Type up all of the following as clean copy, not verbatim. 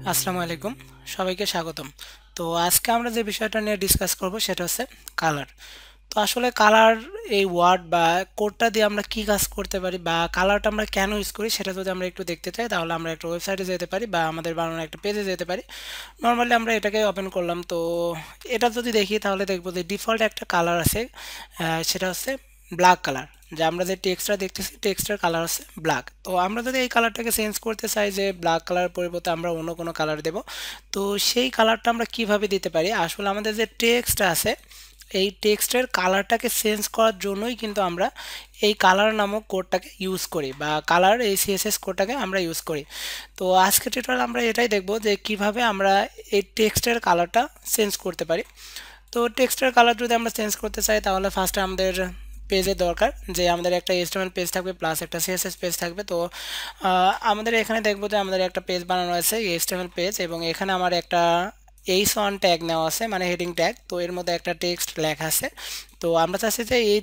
আসসালামু আলাইকুম সবাইকে স্বাগতম। তো আজকে আমরা যে বিষয়টা নিয়ে ডিসকাস করব সেটা হচ্ছে কালার। তো আসলে কালার এই ওয়ার্ড বা কোডটা দিয়ে আমরা কি কাজ করতে পারি বা কালারটা আমরা কেন ইউজ করি সেটা যদি আমরা একটু দেখতে চাই তাহলে আমরা একটা ওয়েবসাইটে যেতে পারি বা আমাদের বানানো একটা পেজে যেতে পারি। নর্মালি আমরা এটাকে ওপেন করলাম, তো এটা যদি দেখি তাহলে দেখবো যে ডিফল্ট একটা কালার আছে, সেটা হচ্ছে ব্ল্যাক কালার। যে আমরা যে টেক্সটটা দেখতেছি টেক্সটের কালার হচ্ছে ব্ল্যাক। তো আমরা যদি এই কালারটাকে চেঞ্জ করতে চাই যে ব্ল্যাক কালার পরিবর্তে আমরা অন্য কোনো কালার দেব, তো সেই কালারটা আমরা কিভাবে দিতে পারি? আসলে আমাদের যে টেক্সট আছে এই টেক্সটের কালারটাকে চেঞ্জ করার জন্যই কিন্তু আমরা এই কালার নামক কোডটাকে ইউজ করি বা কালার এই সিএসএস কোডটাকে আমরা ইউজ করি। তো আজকে টিউটোরিয়াল আমরা এটাই দেখব যে কিভাবে আমরা এই টেক্সটের কালারটা চেঞ্জ করতে পারি। তো টেক্সটের কালার যদি আমরা চেঞ্জ করতে চাই তাহলে ফার্স্টে আমাদের পেজের দরকার, যে আমাদের একটা HTML পেজ থাকবে প্লাস একটা CSS পেজ থাকবে। তো আমাদের এখানে দেখবো যে আমাদের একটা পেজ বানানো আছে HTML পেজ, এবং এখানে আমার একটা h1 ট্যাগ নেওয়া আছে, মানে হেডিং ট্যাগ। তো এর মধ্যে একটা টেক্সট লেখা আছে। তো আমরা চাচ্ছি যে এই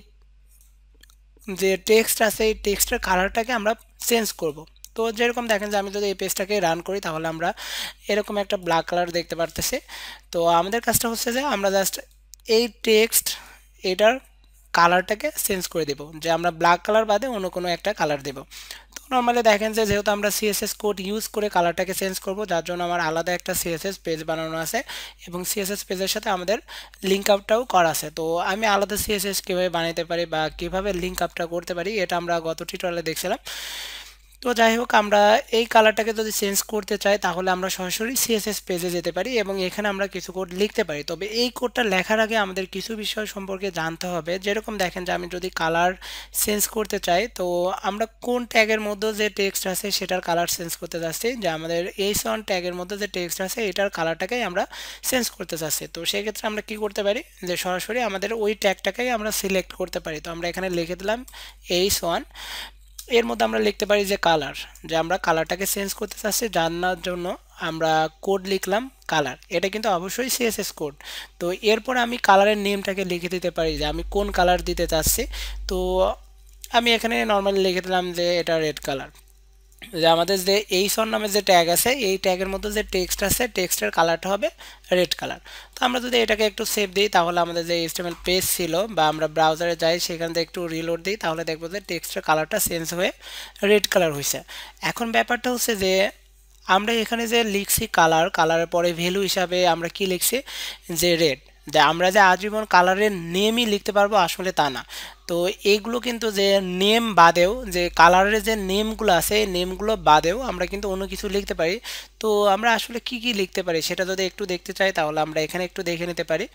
যে টেক্সট আছে এই টেক্সটের কালারটাকে আমরা চেঞ্জ করব। তো যেরকম দেখেন যে আমি যদি এই পেজটাকে রান করি তাহলে আমরা এরকম একটা ব্ল্যাক কালার দেখতে পারতেছি। তো আমাদের কাজটা হচ্ছে যে আমরা জাস্ট এই টেক্সট এটার কালারটাকে চেঞ্জ করে দেব, যে আমরা ব্ল্যাক কালার বাদে অন্য কোনো একটা কালার দেব। তো নর্মালি দেখেন যে যেহেতু আমরা সিএসএস কোড ইউজ করে কালারটাকে চেঞ্জ করব, যার জন্য আমার আলাদা একটা সিএসএস পেজ বানানো আছে এবং সিএসএস পেজের সাথে আমাদের লিঙ্ক আপটাও করা আছে। তো আমি আলাদা সিএসএস কীভাবে বানাতে পারি বা কীভাবে লিঙ্ক আপটা করতে পারি এটা আমরা গত টিউটোরিয়ালে দেখছিলাম। তো যাই হোক, আমরা এই কালারটাকে যদি চেঞ্জ করতে চাই তাহলে আমরা সরাসরি সিএসএস পেজে যেতে পারি এবং এখানে আমরা কিছু কোড লিখতে পারি। তবে এই কোডটা লেখার আগে আমাদের কিছু বিষয় সম্পর্কে জানতে হবে। যেরকম দেখেন যে আমি যদি কালার চেঞ্জ করতে চাই, তো আমরা কোন ট্যাগের মধ্যে যে টেক্সট আছে সেটার কালার চেঞ্জ করতে চাচ্ছি, যে আমাদের h1 ট্যাগের মধ্যে যে টেক্সট আছে এটার কালারটাকেই আমরা চেঞ্জ করতে চাচ্ছি। তো সেই ক্ষেত্রে আমরা কি করতে পারি, যে সরাসরি আমাদের ওই ট্যাগটাকেই আমরা সিলেক্ট করতে পারি। তো আমরা এখানে লিখে দিলাম h1, এর মধ্যে আমরা লিখতে পারি যে কালার, যে আমরা কালারটাকে চেঞ্জ করতে চাচ্ছি জানার জন্য আমরা কোড লিখলাম কালার। এটা কিন্তু অবশ্যই সিএসএস কোড। তো এরপর আমি কালারের নেমটাকে লিখে দিতে পারি যে আমি কোন কালার দিতে চাচ্ছি। তো আমি এখানে নর্মালি লিখে দিলাম যে এটা রেড কালার। যে আমাদের যে এইচন নামে যে ট্যাগ আছে এই ট্যাগের মধ্যে যে টেক্সট আছে টেক্সটের কালারটা হবে রেড কালার। তো আমরা যদি এটাকে একটু সেভ দিই তাহলে আমাদের যে HTML পেজ ছিল বা আমরা ব্রাউজারে যাই সেখান থেকে একটু রিলোড দিই তাহলে দেখবো যে টেক্সটের কালারটা চেঞ্জ হয়ে রেড কালার হয়েছে। এখন ব্যাপারটা হচ্ছে যে আমরা এখানে যে লিখছি কালার, কালারের পরে ভ্যালু হিসাবে আমরা কি লিখছি, যে রেড। যে আমরা যে আজীবন কালারের নেমই লিখতে পারবো আসলে তা না। তো এইগুলো কিন্তু যে নেম বাদেও, যে কালারের যে নেমগুলো আছে এই নেমগুলো বাদেও আমরা কিন্তু অন্য কিছু লিখতে পারি। তো আমরা আসলে কি কি লিখতে পারি সেটা যদি একটু দেখতে চাই তাহলে আমরা এখানে একটু দেখে নিতে পারি।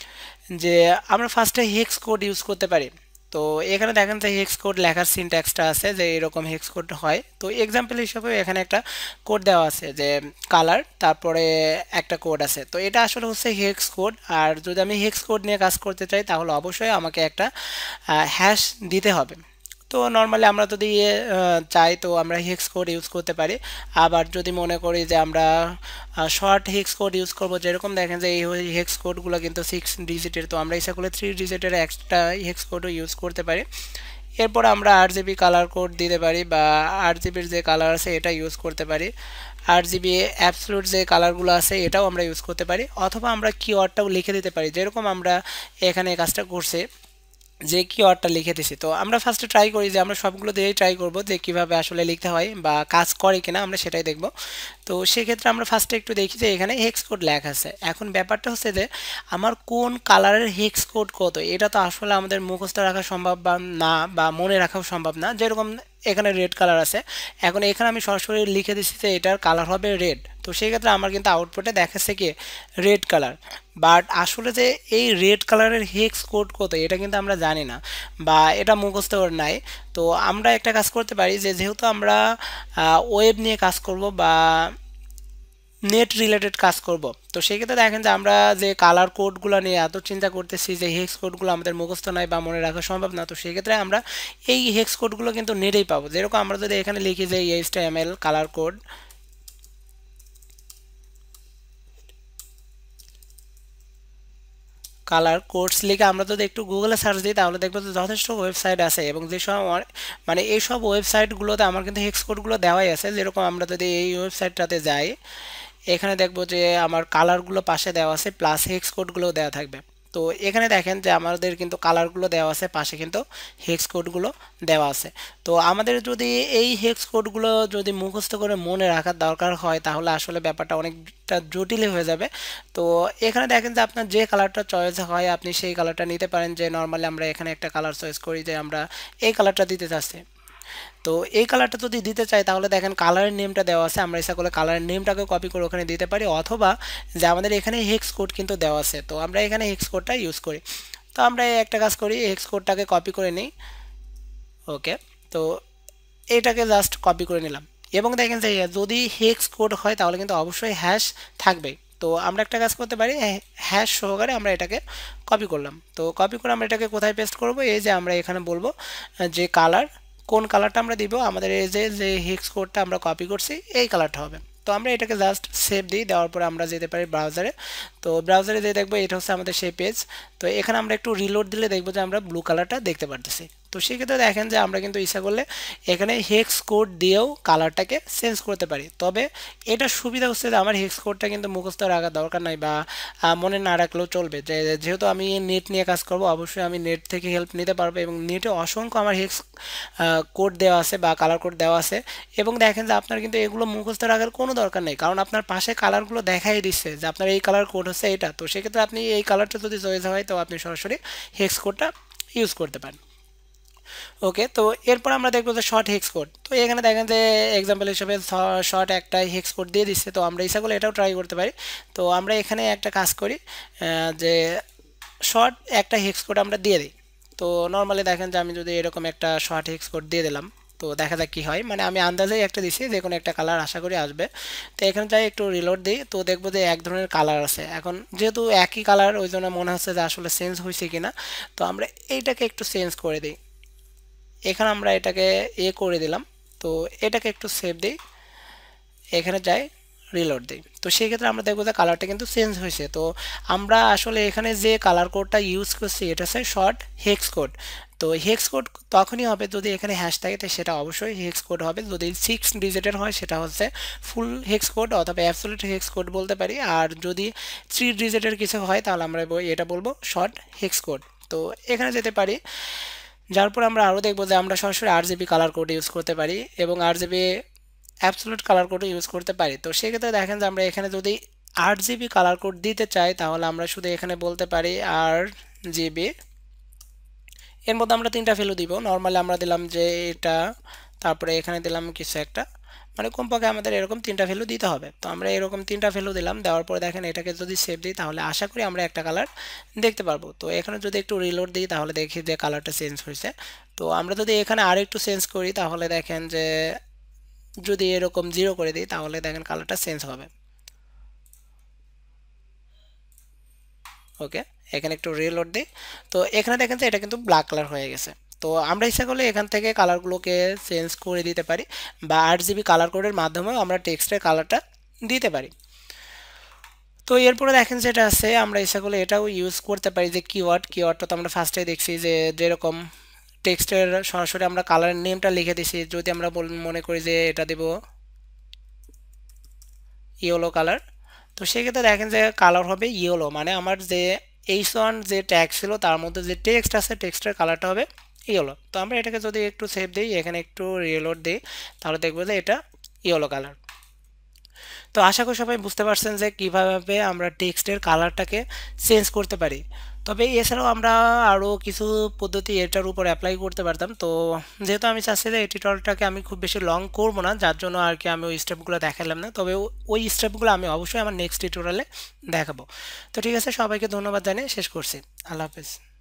যে আমরা ফার্স্টে হেক্স কোড ইউজ করতে পারি। তো এখানে দেখেন যে হেক্স কোড লেখার সিনট্যাক্সটা আছে, যে এরকম হেক্স কোড হয়। তো এক্সাম্পল হিসেবে এখানে একটা কোড দেওয়া আছে যে কালার, তারপরে একটা কোড আছে। তো এটা আসলে হচ্ছে হেক্স কোড। আর যদি আমি হেক্স কোড নিয়ে কাজ করতে চাই তাহলে অবশ্যই আমাকে একটা হ্যাশ দিতে হবে। তো নর্মালি আমরা যদি চাই তো আমরা হেক্স কোড ইউজ করতে পারি। আবার যদি মনে করি যে আমরা শর্ট হেক্স কোড ইউজ করব, যেরকম দেখেন যে এই হেক্স কোডগুলো কিন্তু 6 ডিজিটের, তো আমরা ইচ্ছা করলে 3 ডিজিটের একটা হেক্স কোডও ইউজ করতে পারি। এরপর আমরা RGB কালার কোড দিতে পারি বা RGBর যে কালার আছে এটা ইউজ করতে পারি। RGB অ্যাবসলিউট যে কালারগুলো আছে এটাও আমরা ইউজ করতে পারি, অথবা আমরা কিওয়ার্ডটাও লিখে দিতে পারি, যেরকম আমরা এখানে কাজটা করছি যে কিওয়ার্ডটা লিখে দিছি। তো আমরা ফার্স্টে ট্রাই করি যে আমরা সবগুলো দিয়েই ট্রাই করব যে কিভাবে আসলে লিখতে হয় বা কাজ করে কিনা আমরা সেটাই দেখব। তো সেক্ষেত্রে আমরা ফার্স্টে একটু দেখি যে এখানে হেক্স কোড লেখা আছে। এখন ব্যাপারটা হচ্ছে যে আমার কোন কালারের হেক্স কোড কত এটা তো আসলে আমাদের মুখস্থ রাখা সম্ভব বা না, বা মনে রাখাও সম্ভব না। যেরকম এখানে রেড কালার আছে, এখন এখানে আমি সরাসরি লিখে দিচ্ছি যে এটার কালার হবে রেড। তো সেই ক্ষেত্রে আমার কিন্তু আউটপুটে দেখাচ্ছে কি রেড কালার। বাট আসলে যে এই রেড কালারের হেক্স কোড কত এটা কিন্তু আমরা জানি না বা এটা মুখস্থ নাই। তো আমরা একটা কাজ করতে পারি, যে যেহেতু আমরা ওয়েব নিয়ে কাজ করব বা নেট রিলেটেড কাজ করব, তো সেক্ষেত্রে দেখেন যে আমরা যে কালার কোডগুলো নিয়ে এত চিন্তা করতেছি যে হেক্স কোডগুলো আমাদের মুখস্থ নাই বা মনে রাখা সম্ভব না। তো সেক্ষেত্রে আমরা এই হেক্স কোডগুলো কিন্তু নেটেই পাবো। যেরকম আমরা যদি এখানে লিখি যে HTML colour code, colour codes লিখে আমরা যদি একটু গুগলে সার্চ দিই তাহলে দেখবো যে যথেষ্ট ওয়েবসাইট আছে, এবং যেসব মানে এইসব ওয়েবসাইটগুলোতে আমার কিন্তু হেক্স কোডগুলো দেওয়াই আছে। যেরকম আমরা যদি এই ওয়েবসাইটটাতে যাই, এখানে দেখব যে আমার কালারগুলো পাশে দেওয়া আছে, প্লাস হেক্স কোডগুলো দেওয়া থাকবে। তো এখানে দেখেন যে আমাদের কিন্তু কালারগুলো দেওয়া আছে, পাশে কিন্তু হেক্স কোডগুলো দেওয়া আছে। তো আমাদের যদি এই হেক্স কোডগুলো যদি মুখস্থ করে মনে রাখার দরকার হয়, তাহলে আসলে ব্যাপারটা অনেকটা জটিলই হয়ে যাবে। তো এখানে দেখেন যে আপনার যে কালারটা চয়েস হয় আপনি সেই কালারটা নিতে পারেন। যে নর্মালি আমরা এখানে একটা কালার চয়েস করি যে আমরা এই কালারটা দিতে চাচ্ছি। তো এই কালারটা যদি দিতে চাই তাহলে দেখেন কালারের নেমটা দেওয়া আছে, আমরা ইচ্ছা করলে কালারের নেমটাকে কপি করে ওখানে দিতে পারি, অথবা যে আমাদের এখানে হেক্স কোড কিন্তু দেওয়া আছে, তো আমরা এখানে হেক্স কোডটা ইউজ করি। তো আমরা একটা কাজ করি, হেক্স কোডটাকে কপি করে নিই। ওকে, তো এটাকে জাস্ট কপি করে নিলাম। এবং দেখেন যে যদি হেক্স কোড হয় তাহলে কিন্তু অবশ্যই হ্যাশ থাকবে। তো আমরা একটা কাজ করতে পারি, হ্যাশ সহকারে আমরা এটাকে কপি করলাম। তো কপি করে আমরা এটাকে কোথায় পেস্ট করব, এই যে আমরা এখানে বলবো যে কালার, কোন কালারটা আমরা দিব, আমাদের এই যে যে হেক্স কোডটা আমরা কপি করছি এই কালারটা হবে। তো আমরা এটাকে জাস্ট সেভ দিই, দেওয়ার পরে আমরা যেতে পারি ব্রাউজারে। তো ব্রাউজারে দিয়ে দেখবো এটা হচ্ছে আমাদের সেই পেজ। তো এখানে আমরা একটু রিলোড দিলে দেখবো যে আমরা ব্লু কালারটা দেখতে পারতেছি। তো সেক্ষেত্রে দেখেন যে আমরা কিন্তু ইচ্ছা করলে এখানে হেক্স কোড দিয়েও কালারটাকে চেঞ্জ করতে পারি। তবে এটা সুবিধা হচ্ছে যে আমার হেক্স কোডটা কিন্তু মুখস্থ রাখার দরকার নাই, বা মনে না রাখলেও চলবে। যেহেতু আমি নেট নিয়ে কাজ করব, অবশ্যই আমি নেট থেকে হেল্প নিতে পারবো, এবং নেটে অসংখ্য আমার হেক্স কোড দেওয়া আছে বা কালার কোড দেওয়া আছে। এবং দেখেন যে আপনার কিন্তু এগুলো মুখস্থ রাখার কোনো দরকার নেই, কারণ আপনার পাশে কালারগুলো দেখাই দিচ্ছে যে আপনার এই কালার কোড হচ্ছে এটা। তো সেক্ষেত্রে আপনি এই কালারটা যদি চয়েস হয় তো আপনি সরাসরি হেক্স কোডটা ইউজ করতে পারেন। ওকে, তো এরপর আমরা দেখবো যে শর্ট হেক্স কোড। তো এখানে দেখেন যে এক্সাম্পল হিসেবে শর্ট একটা হেক্স কোড দিয়ে দিচ্ছে, তো আমরা ইচ্ছা করলে এটাও ট্রাই করতে পারি। তো আমরা এখানে একটা কাজ করি, যে শর্ট একটা হেক্স কোড আমরা দিয়ে দিই। তো নর্মালি দেখেন যে আমি যদি এরকম একটা শর্ট হেক্স কোড দিয়ে দিলাম, তো দেখা যাক কি হয়। মানে আমি আন্দাজেই একটা দিছি, যে কোনো একটা কালার আশা করি আসবে। তো এখানে যাই একটু রিলোড দিই, তো দেখবো যে এক ধরনের কালার আছে। এখন যেহেতু একই কালার, ওই জন্য মনে হচ্ছে যে আসলে চেঞ্জ হয়েছে কিনা। তো আমরা এইটাকে একটু চেঞ্জ করে দিই। এখানে আমরা এটাকে করে দিলাম। তো এটাকে একটু সেভ দিই, এখানে যাই রিলোড দিই। তো সেই ক্ষেত্রে আমরা দেখবো যে কালারটা কিন্তু চেঞ্জ হয়েছে। তো আমরা আসলে এখানে যে কালার কোডটা ইউজ করছি এটা হচ্ছে শর্ট হেক্স কোড। তো হেক্স কোড তখনই হবে যদি এখানে হ্যাশ থাকে, তো সেটা অবশ্যই হেক্স কোড হবে। যদি 6 ডিজিটের হয় সেটা হচ্ছে ফুল হেক্স কোড অথবা অ্যাবসলিউট হেক্স কোড বলতে পারি। আর যদি 3 ডিজিটের কিছু হয় তাহলে আমরা এটা বলবো শর্ট হেক্স কোড। তো এখানে যেতে পারি, যার পর আমরা আরও দেখবো যে আমরা সরাসরি RGB কালার কোড ইউজ করতে পারি, এবং RGB অ্যাবসলিউট কালার কোডও ইউজ করতে পারি। তো সেক্ষেত্রে দেখেন যে আমরা এখানে যদি RGB কালার কোড দিতে চাই তাহলে আমরা শুধু এখানে বলতে পারি RGB। এর মধ্যে আমরা 3টা ভ্যালু দিব। নর্মালি আমরা দিলাম যে এটা, তারপরে এখানে দিলাম কিছু একটা, মানে কমপক্ষে আমাদের এরকম 3টা ভ্যালু দিতে হবে। তো আমরা এরকম 3টা ভ্যালু দিলাম, দেওয়ার পরে দেখেন এটাকে যদি সেভ দিই তাহলে আশা করি আমরা একটা কালার দেখতে পারবো। তো এখানে যদি একটু রিলোড দিই তাহলে দেখি যে কালারটা চেঞ্জ হয়েছে। তো আমরা যদি এখানে আর একটু চেঞ্জ করি তাহলে দেখেন যে যদি এরকম 0 করে দিই তাহলে দেখেন কালারটা চেঞ্জ হবে। ওকে, এখানে একটু রিলোড দিই। তো এখানে দেখেন যে এটা কিন্তু ব্ল্যাক কালার হয়ে গেছে। তো আমরা ইচ্ছা করলে এখান থেকে কালারগুলোকে চেঞ্জ করে দিতে পারি, বা RGB কালার কোডের মাধ্যমেও আমরা টেক্সটের কালারটা দিতে পারি। তো এরপরে দেখেন যেটা আছে, আমরা ইচ্ছা করলে এটাও ইউজ করতে পারি, যে কিওয়ার্ডটা তো আমরা ফার্স্টে দেখছি যে যেরকম টেক্সটের সরাসরি আমরা কালারের নেমটা লিখে দিছি। যদি আমরা মনে করি যে এটা দেব ইয়েলো কালার, তো সেক্ষেত্রে দেখেন যে কালার হবে ইয়েলো, মানে আমার যে H1 যে ট্যাগ ছিল তার মধ্যে যে টেক্সট আছে টেক্সটের কালারটা হবে ইয়েলো। তো আমরা এটাকে যদি একটু সেভ দিই, এখানে একটু রিলোড দিই, তাহলে দেখবো যে এটা ইয়েলো কালার। তো আশা করি সবাই বুঝতে পারছেন যে কিভাবে আমরা টেক্সটের কালারটাকে চেঞ্জ করতে পারি। তবে এছাড়াও আমরা আরও কিছু পদ্ধতি এটার উপর অ্যাপ্লাই করতে পারতাম। তো যেহেতু আমি চাচ্ছি যে এই টিউটোরিয়ালটাকে আমি খুব বেশি লং করব না, যার জন্য আর কি আমি ওই স্টেপগুলো দেখালাম না। তবে ওই স্টেপগুলো আমি অবশ্যই আমার নেক্সট টিউটোরিয়ালে দেখাবো। তো ঠিক আছে, সবাইকে ধন্যবাদ জানিয়ে শেষ করছি। আল্লাহ হাফেজ।